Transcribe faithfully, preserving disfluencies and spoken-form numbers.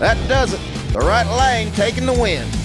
That does it. The right lane taking the win.